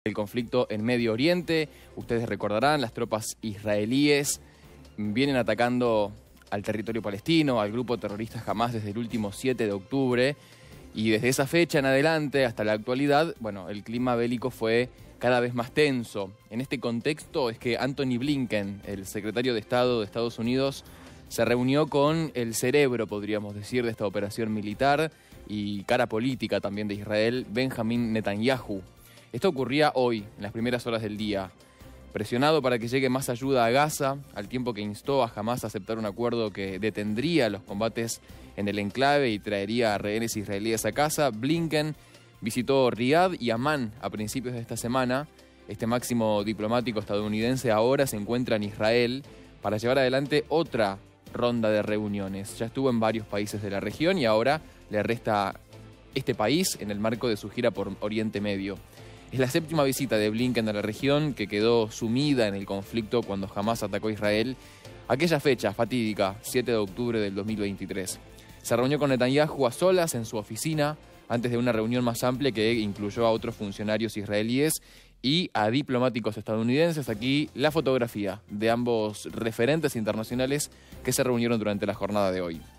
El conflicto en Medio Oriente, ustedes recordarán, las tropas israelíes vienen atacando al territorio palestino, al grupo terrorista Hamás desde el último 7 de octubre, y desde esa fecha en adelante hasta la actualidad, bueno, el clima bélico fue cada vez más tenso. En este contexto es que Antony Blinken, el secretario de Estado de Estados Unidos, se reunió con el cerebro, podríamos decir, de esta operación militar y cara política también de Israel, Benjamin Netanyahu. Esto ocurría hoy, en las primeras horas del día. Presionado para que llegue más ayuda a Gaza, al tiempo que instó a Hamás a aceptar un acuerdo que detendría los combates en el enclave y traería a rehenes israelíes a casa, Blinken visitó Riad y Amán a principios de esta semana. Este máximo diplomático estadounidense ahora se encuentra en Israel para llevar adelante otra ronda de reuniones. Ya estuvo en varios países de la región y ahora le resta este país en el marco de su gira por Oriente Medio. Es la séptima visita de Blinken a la región, que quedó sumida en el conflicto cuando Hamás atacó a Israel. Aquella fecha fatídica, 7 de octubre del 2023. Se reunió con Netanyahu a solas en su oficina, antes de una reunión más amplia que incluyó a otros funcionarios israelíes y a diplomáticos estadounidenses. Aquí la fotografía de ambos referentes internacionales que se reunieron durante la jornada de hoy.